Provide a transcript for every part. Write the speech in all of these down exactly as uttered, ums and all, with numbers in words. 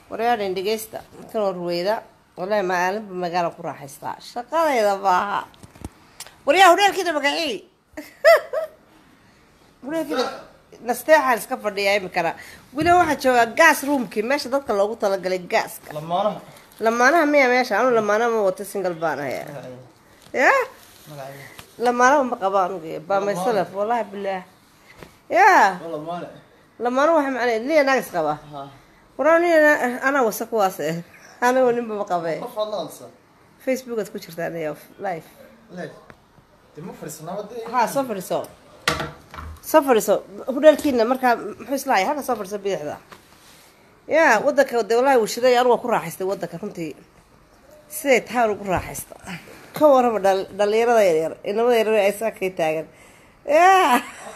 وريان إنديجيستا كانوا رويدا والله ما أعلم بمجال قرا حستا شقالة إذا باها وريا وريا كده مقعي وريا كده نستيح على سكفر دي أي مكان ولا واحد شو جاس روم كي ماشي ضد كلا وطلع قال الجاس لما أنا لما أنا مية ماشي أنا لما أنا ما وتسنجل بانا هي يا لما أنا ما قبان بام يسلف والله بالله يا والله ما له لما أروح معي ليه ناقص قبا وراني أنا وسك واسه أنا ونبى مقابل فيسبوك تكون شرطة يا لايف لايف تمو فرسنا ودي ها صفر صو صفر صو هو ده الكينا مركا حس لاي هذا صفر صو بيحدا يا ودك ودي والله وش ذا يروح كل راح يست ودك كنتي سيت هارو كل راح يست كور دل دليرة دليرة إنه دليرة إيسا كي تاجر يا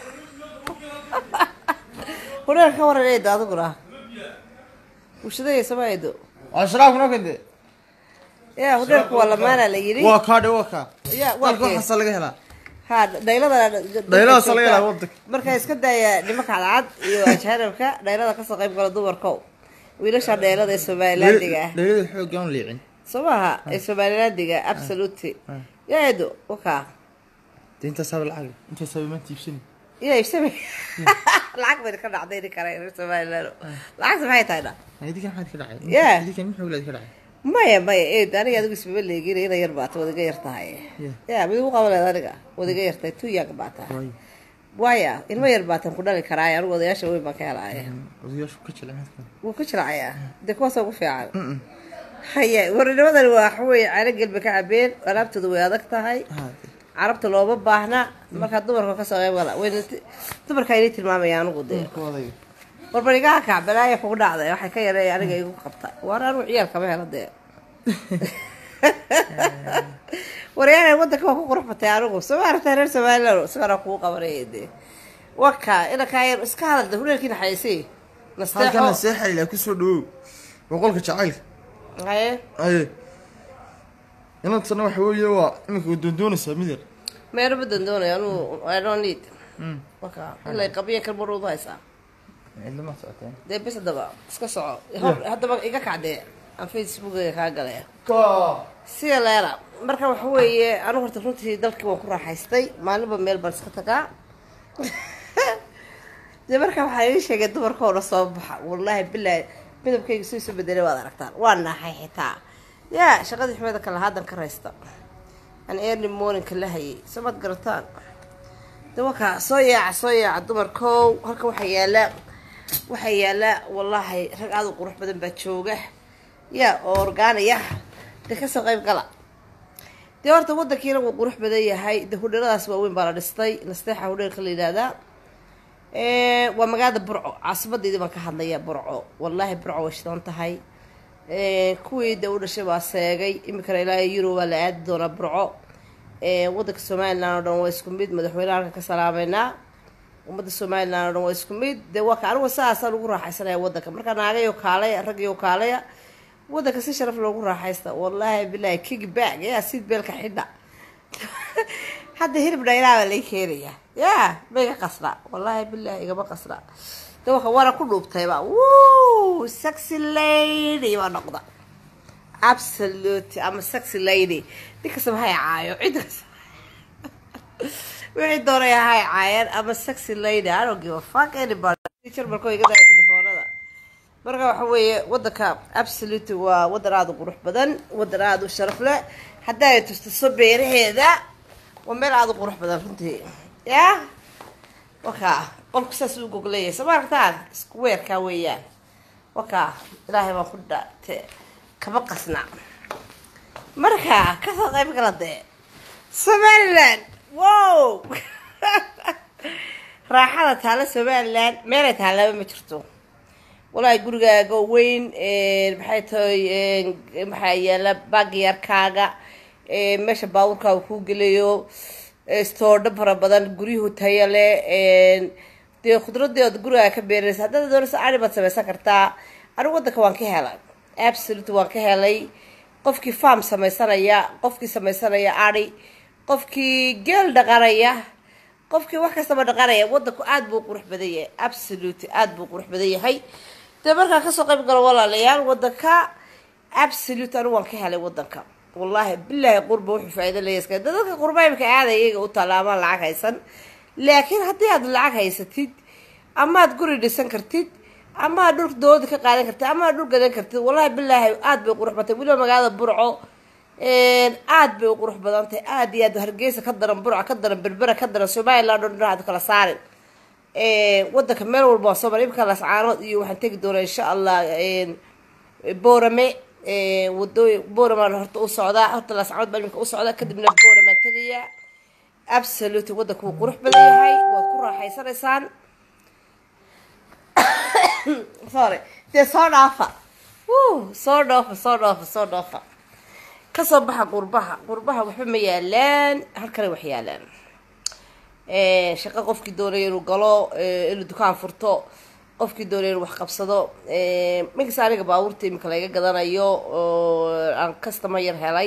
هو ده كور اللي ده تقوله وش ذا يسمى يدو أشراف نوكندي يا هو ده والله ما أنا ليري وكاد وكا يا وكا حصل لك هلا هذا دايلة دايلة حصل لك هلا ودك مركز كده يا دمك على عاد يوجهرك دايلة قصة قيب قال دور كو ويلاش دايلة ده سبايلات دقة دايلة الحوق جون ليعين صباها السبايلات دقة أبسولوتي يا يدو وكا أنت سبب العقل أنت سبب ما تيبسني يا يسمي العقل اللي كان عطيني كراي سبايلات العقل ما يتعنا هذه كان حد كراعي يا هذه كان محول هذه كراعي ما يا ما يا إيه أنا يا دوس بيقول لي جيري هنا يربط وده غير تاعي يا بدو قبل هذا وده غير تاعي تو يا كبعتها وايا إنما يربط كنا الكراي أروح وده يشوي ما كراي وده يشوف كتير لمهتم وكشراعي ده كوسه وفعل هيا ورنا هذا الواحوي على قلبك عبين عرفت ذو يادك تهاي عرفت لو بباهنا ما كان دمر كسر غير ولا وين دمر كاينت الماما يا نقدي وربنا كعب لا يفوق هذا يا حكايه يعني جاي قبطه ورا روح عيال كمان هذا ورينا ودك هو قرح بتاعه سوار ترى سوار سوار اخو قبريدي وكا انا كاير اسكال ده هو كده حيسي نستحي كان نستحي اللي كسر دو وقولك تعال هاي اي انا تصنع حويه وا انك ودون سمير ما يربد دون يعني I don't need وكا الا قبيه كالمروض هيسا إلا ما ساعتين ده بس دبا اسكو سو هذا بقى إيجا كعدي على فيسبوك كاغليا كا سي لا لا marka waxa weeye anu horta runtii dalkii waan ku raaxaystay maalinba meel bal iska tagaa de marka waxa ay sheegay dumarka oo soo baxa wallahi billahi midabkayga soo soo bedelay waad aragtaan waan naxay xitaa ya shaqadii xumada kala hadan ka raysta an early morning kala hayay sabad garataan de waka soo yaac soo yaac dumarka halka waxa yaala waxa yaala wallahi rag aad u qurux badan baa jooga ya orgaanaya de ka soo qayb gala de horta wadankiina uu qurux badan yahay de hudheeladaas waa weyn baa la dhistay nasteexa hudheelka la yiraahdaa ee waa magaalada Burco caasimadeedii baan ka hadlayaa Burco wallahi Burco way shidan tahay ee kuwii de u dhashay baa seegay imika ilaa Euro waa la aad doona Burco ee wadanka Soomaaliland oo dhan waa isku mid madaxweynaha ka salaameynaa umada Soomaaliland oo dhan waa isku mid de waa ka anigu saas lagu raaxaysanaya wadanka marka naagayo kaalay rag iyo kaalay wadanka si sharaf loogu raaxaysta wallahi billahi kick back ya sid beelka xidda hadda hirib dhayraaba la keenaya ya mega qasra wallahi billahi igaba qasra dawqa wara ku dhuubtay ba woo sexy lady waa noqda absolutely I'm a sexy lady because of hay caayo cidas wixii doonay hay caayan I'm a sexy lady I don't give a fuck anybody teacher markoo iga daa telefoonada marka waxa weeye wadanka absolutely waa wadan aad u qurux badan wadan aad u sharaf leh hadaa ay tusto beeraheeda waa meel aad u qurux badan runtii ya waka qolku saas uu gogleyay samartaan square ka weeyaan waka ilaahay baa ku dhaatay kaba qasna marka ka soo qayb galade Somaliland wow raaxada taala Somaliland meel taala ma jirto والله gurigaaga weyn ee maxay tahay ee maxay yaala baagyarkaaga ee meesha baawurka ku galeeyo store fara badan guriyuhu tayo leh ee de khudradeed guriga ka beeraysa hadda doonaysa ari baad samaysan kartaa anigu wadanka waan ka helay absolutely waan ka helay qofkii farm samaysanaya qofkii samaysanaya ari qofkii geel dhaqanaya qofkii wax kasta ba dhaqanaya wadanku aad buu qurux badan yahay absolutely aad buu qurux badan yahay dee markaa kasoo qayb galo walaalayaal wadanka absolute anu waan ka helay wadanka wallaahi bilaahi qurba wuxuu faa'iido leeyahay dadka qurba imika aada iyaga u talaamaan lacag haysan laakiin haddii aad lacag haysatid ama aad guri dhisan kartid ama aad dhulka dowladda ka qaadan kartid ama aad dhul gadan kartid wallaahi bilaahi aad bay qurux batay weliba magaalada burco aad bay u qurux badan tahay aad iyo aad hargeysa ka daran burca ka daran berbera ka daran somaliland oo dhinacaad kala saarin wadanka meel walba waa soo maray imika lascaanood iyo waxaan tegi doonaa insha allah boorame wadooy booramaan horta u socdaa horta lascaanood baa imika u socdaa kadibna booramaan tegayaa absolute wadanka wuu qurux badan yahay waad ku raaxaysanaysaan sorry dee soo dhaafa soo dhoofa soo dhoofa soo dhoofa kasoo baxa qurbaha qurbaha waxba ma yaalaan halkale wax yaalaan shaqo qofkii doonaya inuu galo inuu dukaan furto qofkii doonaya inuu wax qabsado minkasta aniga baabuurta imika laga gadanayo oo aan customer yar helay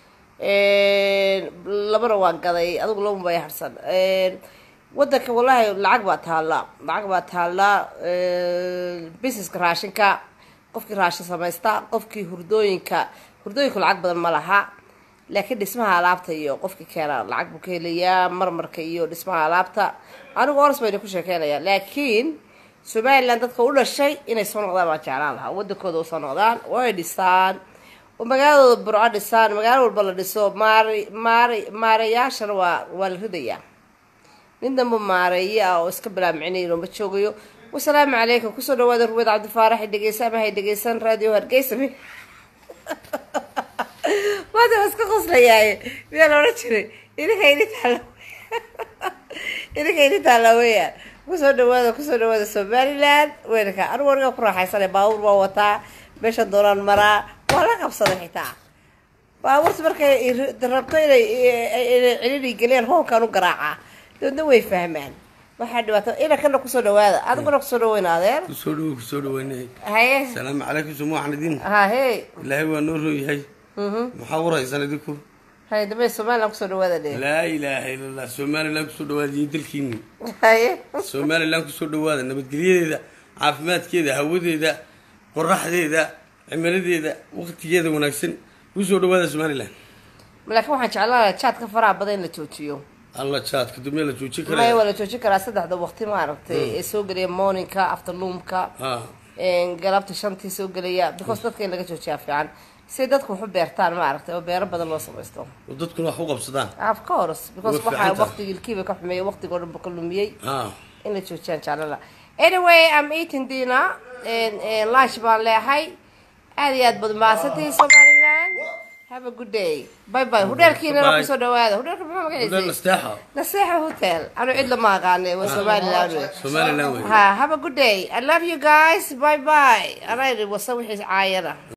labana waan gaday adigu laba bay harsan wadanka wallaahi lacag baa taallaa lacag baa taallaa businesska raashinka qofkii raashin samaysta qofkii hurdooyinka hurdooyinku lacag badan ma laha laakiin dhismaha alaabta iyo qofkii keena lacag buu ka helayaa marmarka iyo dhismaha alaabta anigu oras bayna ku sheekeynayaa laakiin somaliland dadka u dhashay inay soo noqdaan baan jeclaan lahaa wadankooda usoo noqdaan way dhisaan oo magaaladooda burco dhisaan magaalo walba la dhiso maari maari maarayaashana waa waa la ridayaa nin damba maareeya oo iska bilaamicinayn oo ma joogayo wasalaamu calaykum kusoo dhawaada ruwayd cabdifaarax dhegeysa ama hay dhegeysan raadiyo hargeysa maanta waa iska qoslayaay miyaa la odhan jiray idinka ini taala idinka ini taala weeyaan kusoo dhawaada kusoo dhawaada somaliland weynaka anigu aniga ku raaxaysanay baabuur waa wataa meesha doonaan maraa waa la qabsaday xitaa baabuurta markay rabto inay celini geliyaan hoonkaan u garaacaa dadna way fahmaan waxaa dhibaato ina kana kusoo dhawaada adiguna kusoo dhaweyna adeer kusoo dhawo kusoo dhaweynay haye salaamu calaykum sumu xanidin ha hey ilaahay waa noo roo yahay maxaa waraysan idinku haye dambe Soomaaliland kusoo dhawaada dee laa ilaaha illa allah Soomaaliland kusoo dhawaada dalkiina haye Soomaaliland kusoo dhawaada nabadgelyadeeda caafimaadkeeda hawadeeda qoraxdeeda cimiladeeda waqtigeeda wanaagsan kusoo dhawaada Soomaaliland laakiin waxaan jeclahay chat-ka faraha badan in la joojiyo الله chat kadib la joojin karaa ma wala joojin karaa saddexda waqti ma aragtay ee soo galay morningka afternoonka ha een galabta shantii soo galaya because dadka in laga joojiyaa fiican si dadku wuxuu beertaan ma aragtay oo beero badan loo samaysto oo dadku wax u qabsadaan of course because waxa waqtigii kiiba ka xumeeyay waqtiga dhan buu lumiyay ha in la joojiyaan jaalala anyway I'm eating dinner and lunch baan leeyahay aad iyo aad baad maasantii Somaliland. Have a good day. Bye bye. Hotelkiina la kusoo dhawaada. Hotelka maxaa magaciisa? Hotel Nasteexa. Nasteexa Hotel. Anu cid lama aqaanay waa Somaliland. Somaliland. Ha, have a good day. I love you guys. Bye bye. Anay wasa wixii caayada.